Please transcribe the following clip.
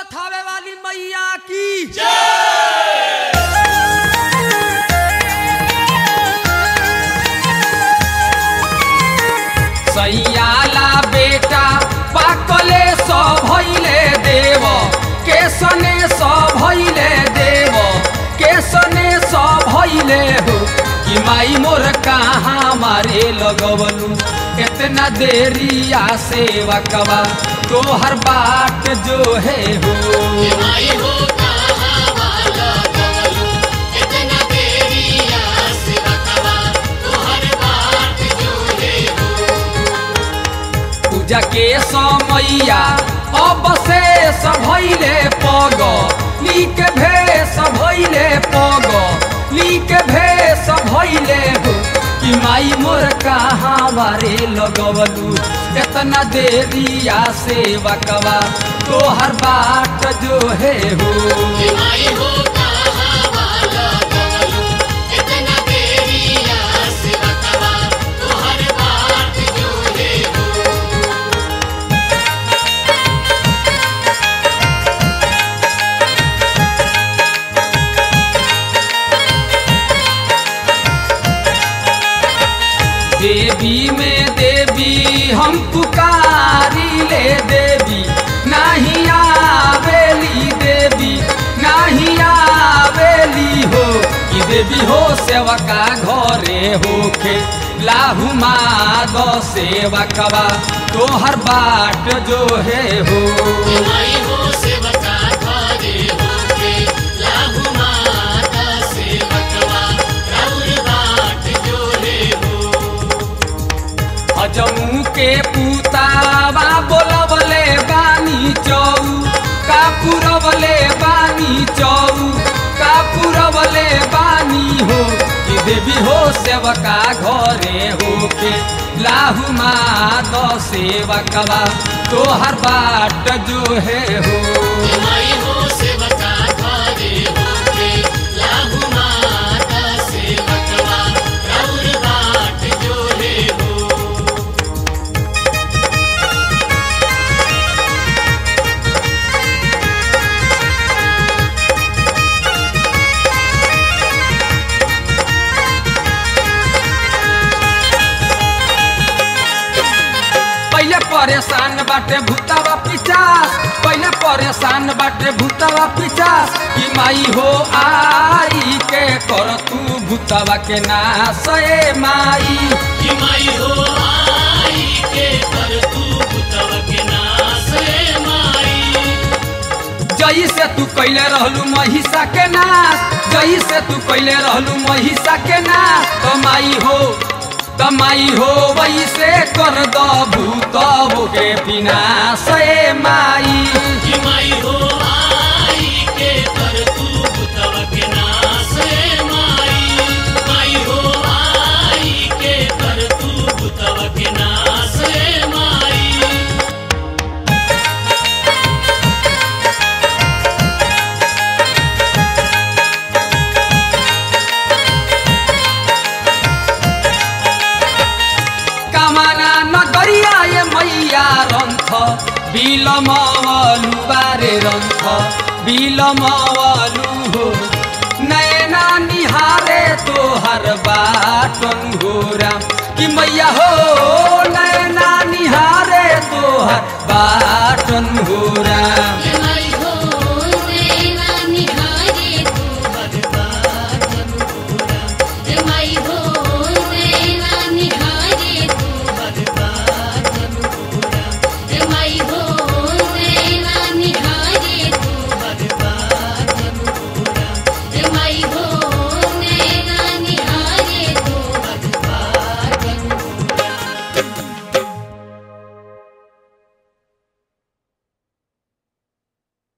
थावे वाली मैया की सैयाला बेटा पाकले भइले देव केसने भइले देव केसने भइले हो कि माई मोर कहाँ मारे लगवलू इतना देरिया सेवा कवा तोहर बाट जो है हो माई हो कहाँ वाला लगवलू इतना देरिया सेवा कवा तोहर बाट जो है हो पूजा के समैया अवशेष भइले पग लीक भेष भइले पग लीक भेष भइले हो कि माई मोर कहाँ मारे लगवलू इतना देरिया सेवा कवा तोहर बाट जो है हो माई हो कहाँ वाला लगवलू इतना देरिया सेवा कवा तोहर बाट जो है देवी में देवी हम पुकारी ले देवी नहीं आवेली देवी नहीं आवेली हो कि देवी हो सेवका घरे होके लाहू माद सेवा कवा तोहर बाट जो है हो माई हो सेवका घरे होके लाहू माता सेवकवा राउर बाट जो है अजमू के पुतावा बोलवले बानी चौ कापुरवले बानी चौ कापुरवले बानी हो कि देवी हो सेवका घरे होके लाहू माद सेवकवा तोहर बाट जो है हो माई हो सेवका घरे होके लाहू माता सेवकवा राउर बाट जो है पहले परेशान बाटे भूतवा पिचास पहले परेशान बाटे भूतवा पिचास कि माई हो आई के कर तू भूतवा के नाश ए माई कि माई हो आई के कर तू भूतवा के नाश ए माई जई से तू कैले रहलू महिषा के नाश जई से तू कैले रहलू महिषा के नाश तो माई हो वैसे कर दो भूतव के विनाश ए माई कि माई हो आई के कर तू भूतवा के नाश ए माई माई हो आई के कर तू भूतवा के नाश ए माई कामना नगरिया ये मैया रंथ बिलमवलु बारे रंथ बिलमवलु हो नैना निहारे तोहर बाटन हो राम कि मैया हो नैना निहारे तोहर बाटन हो राम